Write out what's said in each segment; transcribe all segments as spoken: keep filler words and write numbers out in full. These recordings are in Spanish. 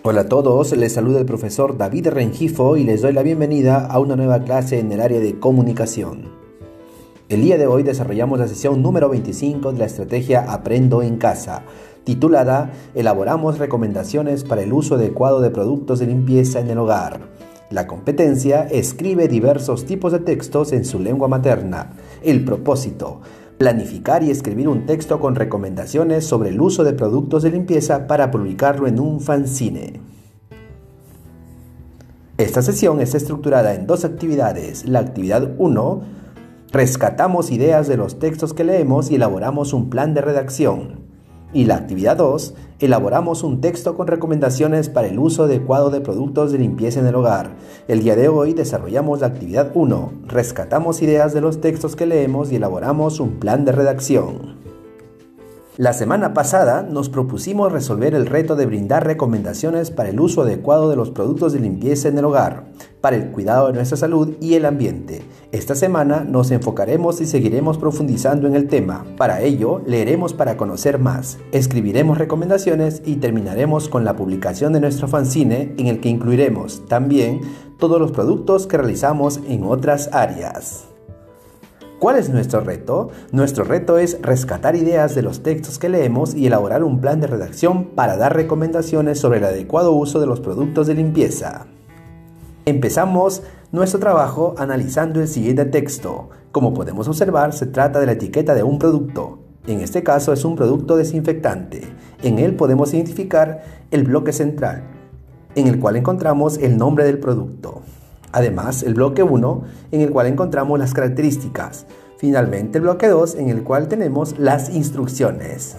Hola a todos, les saluda el profesor David Rengifo y les doy la bienvenida a una nueva clase en el área de comunicación. El día de hoy desarrollamos la sesión número veinticinco de la estrategia Aprendo en Casa, titulada Elaboramos recomendaciones para el uso adecuado de productos de limpieza en el hogar. La competencia: escribe diversos tipos de textos en su lengua materna. El propósito: planificar y escribir un texto con recomendaciones sobre el uso de productos de limpieza para publicarlo en un fanzine. Esta sesión está estructurada en dos actividades. La actividad uno, rescatamos ideas de los textos que leemos y elaboramos un plan de redacción. Y la actividad dos, elaboramos un texto con recomendaciones para el uso adecuado de productos de limpieza en el hogar. El día de hoy desarrollamos la actividad uno, rescatamos ideas de los textos que leemos y elaboramos un plan de redacción. La semana pasada nos propusimos resolver el reto de brindar recomendaciones para el uso adecuado de los productos de limpieza en el hogar, para el cuidado de nuestra salud y el ambiente. Esta semana nos enfocaremos y seguiremos profundizando en el tema. Para ello, leeremos para conocer más, escribiremos recomendaciones y terminaremos con la publicación de nuestro fanzine, en el que incluiremos también todos los productos que realizamos en otras áreas. ¿Cuál es nuestro reto? Nuestro reto es rescatar ideas de los textos que leemos y elaborar un plan de redacción para dar recomendaciones sobre el adecuado uso de los productos de limpieza. Empezamos nuestro trabajo analizando el siguiente texto. Como podemos observar, se trata de la etiqueta de un producto. En este caso es un producto desinfectante. En él podemos identificar el bloque central, en el cual encontramos el nombre del producto. Además, el bloque uno, en el cual encontramos las características. Finalmente, el bloque dos, en el cual tenemos las instrucciones.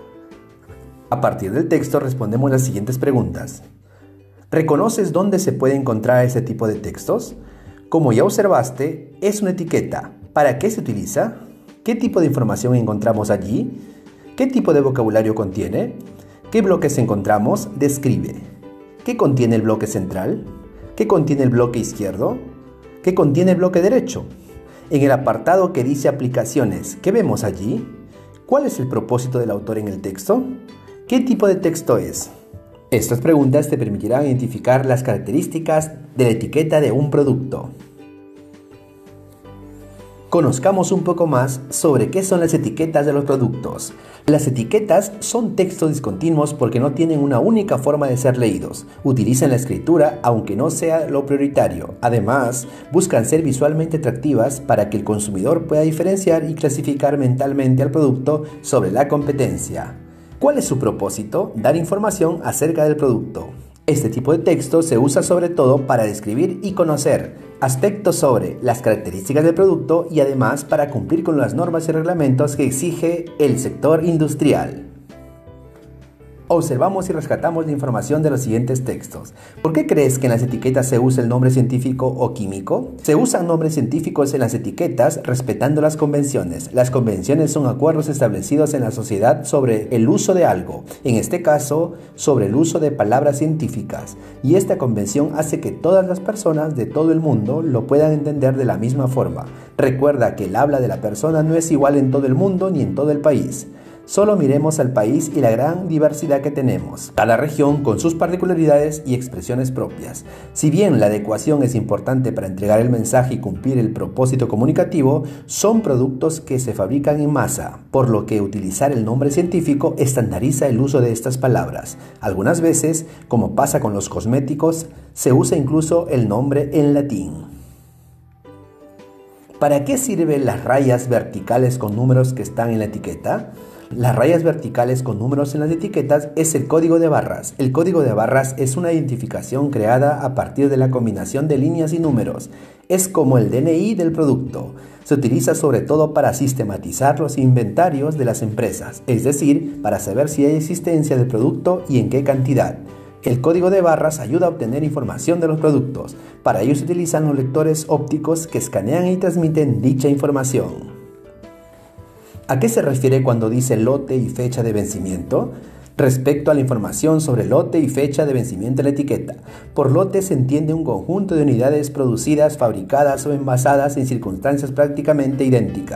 A partir del texto respondemos las siguientes preguntas. ¿Reconoces dónde se puede encontrar este tipo de textos? Como ya observaste, es una etiqueta. ¿Para qué se utiliza? ¿Qué tipo de información encontramos allí? ¿Qué tipo de vocabulario contiene? ¿Qué bloques encontramos? Describe. ¿Qué contiene el bloque central? ¿Qué contiene el bloque izquierdo? ¿Qué contiene el bloque derecho? En el apartado que dice aplicaciones, ¿qué vemos allí? ¿Cuál es el propósito del autor en el texto? ¿Qué tipo de texto es? Estas preguntas te permitirán identificar las características de la etiqueta de un producto. Conozcamos un poco más sobre qué son las etiquetas de los productos. Las etiquetas son textos discontinuos porque no tienen una única forma de ser leídos. Utilizan la escritura aunque no sea lo prioritario. Además, buscan ser visualmente atractivas para que el consumidor pueda diferenciar y clasificar mentalmente al producto sobre la competencia. ¿Cuál es su propósito? Dar información acerca del producto. Este tipo de texto se usa sobre todo para describir y conocer aspectos sobre las características del producto y además para cumplir con las normas y reglamentos que exige el sector industrial. Observamos y rescatamos la información de los siguientes textos. ¿Por qué crees que en las etiquetas se usa el nombre científico o químico? Se usan nombres científicos en las etiquetas respetando las convenciones. Las convenciones son acuerdos establecidos en la sociedad sobre el uso de algo, en este caso, sobre el uso de palabras científicas. Y esta convención hace que todas las personas de todo el mundo lo puedan entender de la misma forma. Recuerda que el habla de la persona no es igual en todo el mundo ni en todo el país. Solo miremos al país y la gran diversidad que tenemos, cada región con sus particularidades y expresiones propias. Si bien la adecuación es importante para entregar el mensaje y cumplir el propósito comunicativo, son productos que se fabrican en masa, por lo que utilizar el nombre científico estandariza el uso de estas palabras. Algunas veces, como pasa con los cosméticos, se usa incluso el nombre en latín. ¿Para qué sirven las rayas verticales con números que están en la etiqueta? Las rayas verticales con números en las etiquetas es el código de barras. El código de barras es una identificación creada a partir de la combinación de líneas y números. Es como el D N I del producto. Se utiliza sobre todo para sistematizar los inventarios de las empresas, es decir, para saber si hay existencia del producto y en qué cantidad. El código de barras ayuda a obtener información de los productos. Para ello se utilizan los lectores ópticos que escanean y transmiten dicha información. ¿A qué se refiere cuando dice lote y fecha de vencimiento? Respecto a la información sobre lote y fecha de vencimiento de la etiqueta, por lote se entiende un conjunto de unidades producidas, fabricadas o envasadas en circunstancias prácticamente idénticas.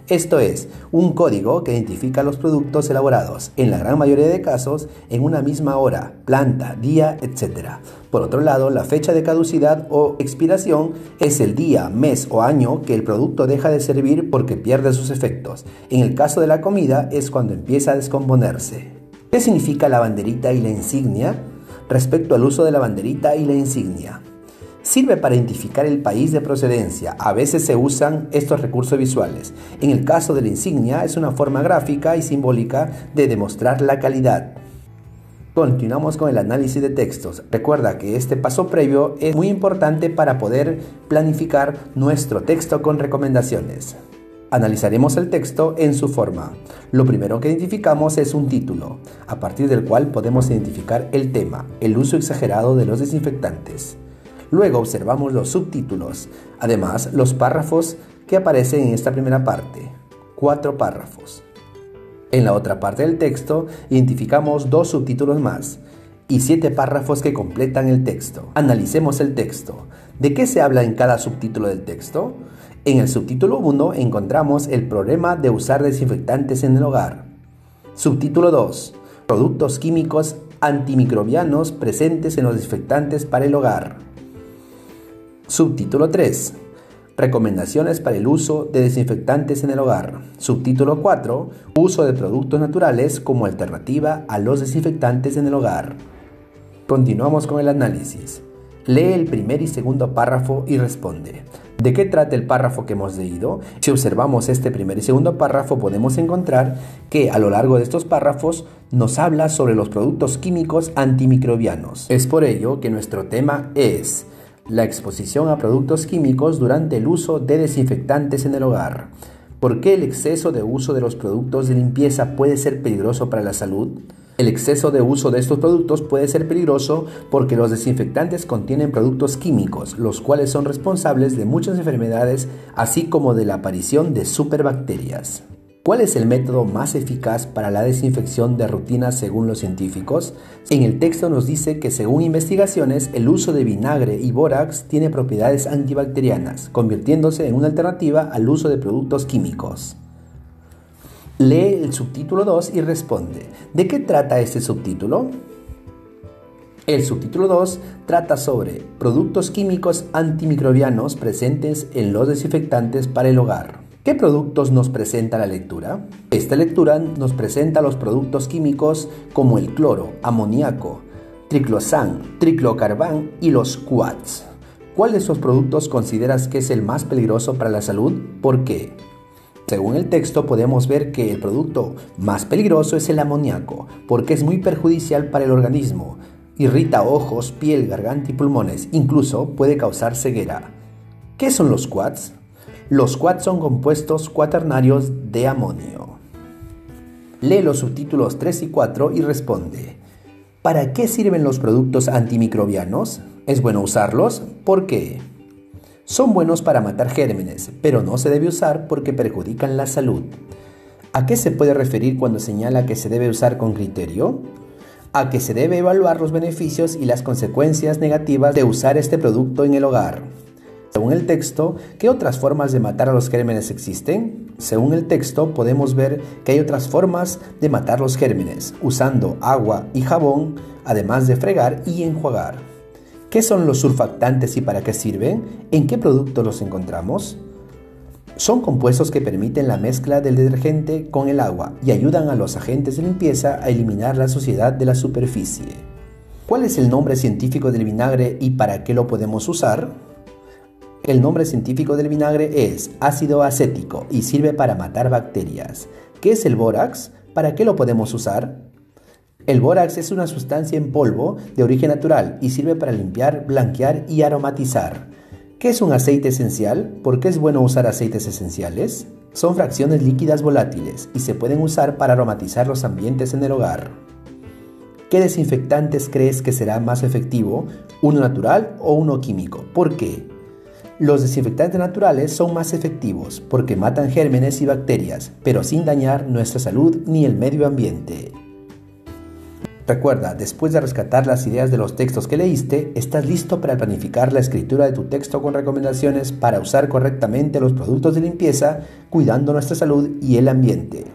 Esto es, un código que identifica los productos elaborados, en la gran mayoría de casos, en una misma hora, planta, día, etcétera. Por otro lado, la fecha de caducidad o expiración es el día, mes o año que el producto deja de servir porque pierde sus efectos. En el caso de la comida es cuando empieza a descomponerse. ¿Qué significa la banderita y la insignia? Respecto al uso de la banderita y la insignia. Sirve para identificar el país de procedencia. A veces se usan estos recursos visuales. En el caso de la insignia es una forma gráfica y simbólica de demostrar la calidad. Continuamos con el análisis de textos. Recuerda que este paso previo es muy importante para poder planificar nuestro texto con recomendaciones. Analizaremos el texto en su forma. Lo primero que identificamos es un título, a partir del cual podemos identificar el tema, el uso exagerado de los desinfectantes. Luego observamos los subtítulos, además los párrafos que aparecen en esta primera parte, cuatro párrafos. En la otra parte del texto identificamos dos subtítulos más y siete párrafos que completan el texto. Analicemos el texto. ¿De qué se habla en cada subtítulo del texto? En el subtítulo uno encontramos el problema de usar desinfectantes en el hogar. Subtítulo dos. Productos químicos antimicrobianos presentes en los desinfectantes para el hogar. Subtítulo tres. Recomendaciones para el uso de desinfectantes en el hogar. Subtítulo cuatro. Uso de productos naturales como alternativa a los desinfectantes en el hogar. Continuamos con el análisis. Lee el primer y segundo párrafo y responde. ¿De qué trata el párrafo que hemos leído? Si observamos este primer y segundo párrafo podemos encontrar que a lo largo de estos párrafos nos habla sobre los productos químicos antimicrobianos. Es por ello que nuestro tema es la exposición a productos químicos durante el uso de desinfectantes en el hogar. ¿Por qué el exceso de uso de los productos de limpieza puede ser peligroso para la salud? El exceso de uso de estos productos puede ser peligroso porque los desinfectantes contienen productos químicos, los cuales son responsables de muchas enfermedades, así como de la aparición de superbacterias. ¿Cuál es el método más eficaz para la desinfección de rutina según los científicos? En el texto nos dice que según investigaciones, el uso de vinagre y bórax tiene propiedades antibacterianas, convirtiéndose en una alternativa al uso de productos químicos. Lee el subtítulo dos y responde. ¿De qué trata este subtítulo? El subtítulo dos trata sobre productos químicos antimicrobianos presentes en los desinfectantes para el hogar. ¿Qué productos nos presenta la lectura? Esta lectura nos presenta los productos químicos como el cloro, amoníaco, triclosan, triclocarban y los quats. ¿Cuál de estos productos consideras que es el más peligroso para la salud? ¿Por qué? Según el texto podemos ver que el producto más peligroso es el amoníaco, porque es muy perjudicial para el organismo. Irrita ojos, piel, garganta y pulmones, incluso puede causar ceguera. ¿Qué son los quats? Los quats son compuestos cuaternarios de amonio. Lee los subtítulos tres y cuatro y responde. ¿Para qué sirven los productos antimicrobianos? ¿Es bueno usarlos? ¿Por qué? Son buenos para matar gérmenes, pero no se debe usar porque perjudican la salud. ¿A qué se puede referir cuando señala que se debe usar con criterio? A que se debe evaluar los beneficios y las consecuencias negativas de usar este producto en el hogar. Según el texto, ¿qué otras formas de matar a los gérmenes existen? Según el texto, podemos ver que hay otras formas de matar los gérmenes, usando agua y jabón, además de fregar y enjuagar. ¿Qué son los surfactantes y para qué sirven? ¿En qué productos los encontramos? Son compuestos que permiten la mezcla del detergente con el agua y ayudan a los agentes de limpieza a eliminar la suciedad de la superficie. ¿Cuál es el nombre científico del vinagre y para qué lo podemos usar? El nombre científico del vinagre es ácido acético y sirve para matar bacterias. ¿Qué es el bórax? ¿Para qué lo podemos usar? El bórax es una sustancia en polvo de origen natural y sirve para limpiar, blanquear y aromatizar. ¿Qué es un aceite esencial? ¿Por qué es bueno usar aceites esenciales? Son fracciones líquidas volátiles y se pueden usar para aromatizar los ambientes en el hogar. ¿Qué desinfectantes crees que será más efectivo? ¿Uno natural o uno químico? ¿Por qué? Los desinfectantes naturales son más efectivos porque matan gérmenes y bacterias, pero sin dañar nuestra salud ni el medio ambiente. Recuerda, después de rescatar las ideas de los textos que leíste, estás listo para planificar la escritura de tu texto con recomendaciones para usar correctamente los productos de limpieza, cuidando nuestra salud y el ambiente.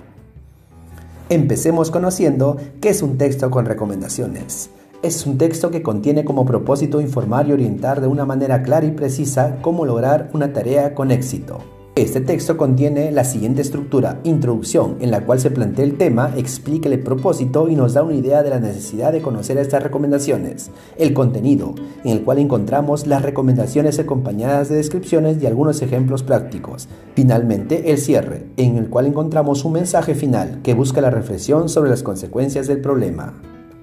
Empecemos conociendo qué es un texto con recomendaciones. Es un texto que contiene como propósito informar y orientar de una manera clara y precisa cómo lograr una tarea con éxito. Este texto contiene la siguiente estructura: introducción, en la cual se plantea el tema, explica el propósito y nos da una idea de la necesidad de conocer estas recomendaciones. El contenido, en el cual encontramos las recomendaciones acompañadas de descripciones y algunos ejemplos prácticos. Finalmente, el cierre, en el cual encontramos un mensaje final que busca la reflexión sobre las consecuencias del problema.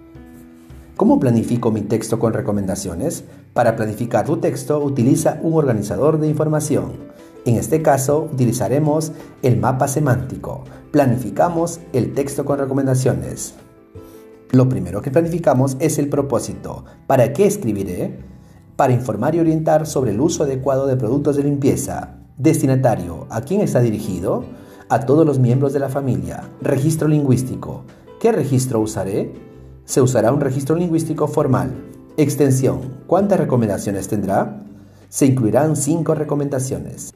¿Cómo planifico mi texto con recomendaciones? Para planificar tu texto, utiliza un organizador de información. En este caso, utilizaremos el mapa semántico. Planificamos el texto con recomendaciones. Lo primero que planificamos es el propósito. ¿Para qué escribiré? Para informar y orientar sobre el uso adecuado de productos de limpieza. Destinatario, ¿a quién está dirigido? A todos los miembros de la familia. Registro lingüístico. ¿Qué registro usaré? Se usará un registro lingüístico formal. Extensión, ¿cuántas recomendaciones tendrá? Se incluirán cinco recomendaciones.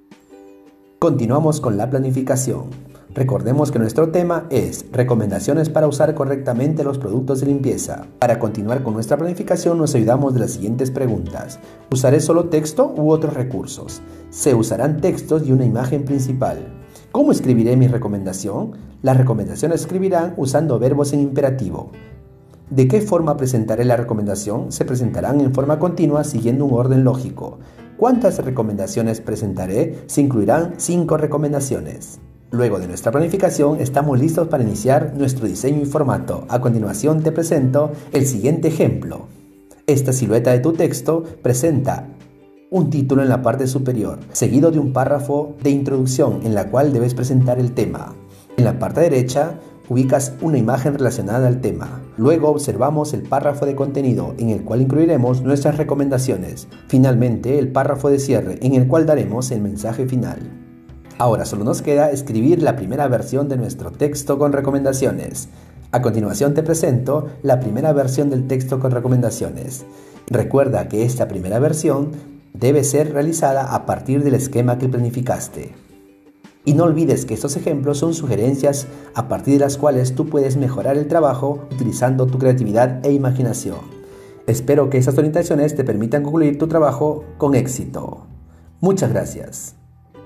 Continuamos con la planificación. Recordemos que nuestro tema es recomendaciones para usar correctamente los productos de limpieza. Para continuar con nuestra planificación nos ayudamos de las siguientes preguntas. ¿Usaré solo texto u otros recursos? Se usarán textos y una imagen principal. ¿Cómo escribiré mi recomendación? Las recomendaciones se escribirán usando verbos en imperativo. ¿De qué forma presentaré la recomendación? Se presentarán en forma continua siguiendo un orden lógico. ¿Cuántas recomendaciones presentaré? Se incluirán cinco recomendaciones. Luego de nuestra planificación, estamos listos para iniciar nuestro diseño y formato. A continuación te presento el siguiente ejemplo. Esta silueta de tu texto presenta un título en la parte superior, seguido de un párrafo de introducción en la cual debes presentar el tema. En la parte derecha, ubicas una imagen relacionada al tema. Luego observamos el párrafo de contenido, en el cual incluiremos nuestras recomendaciones. Finalmente, el párrafo de cierre, en el cual daremos el mensaje final. Ahora solo nos queda escribir la primera versión de nuestro texto con recomendaciones. A continuación te presento la primera versión del texto con recomendaciones. Recuerda que esta primera versión debe ser realizada a partir del esquema que planificaste. Y no olvides que estos ejemplos son sugerencias a partir de las cuales tú puedes mejorar el trabajo utilizando tu creatividad e imaginación. Espero que estas orientaciones te permitan concluir tu trabajo con éxito. Muchas gracias.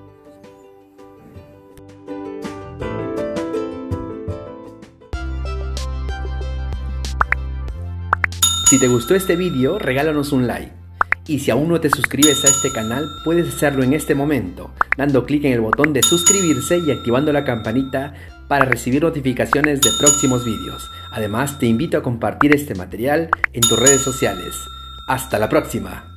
Si te gustó este vídeo, regálanos un like. Y si aún no te suscribes a este canal, puedes hacerlo en este momento, dando clic en el botón de suscribirse y activando la campanita para recibir notificaciones de próximos vídeos. Además, te invito a compartir este material en tus redes sociales. ¡Hasta la próxima!